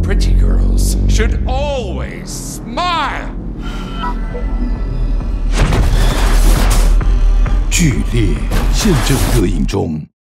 Pretty girls should always smile. 剧烈现正热映中。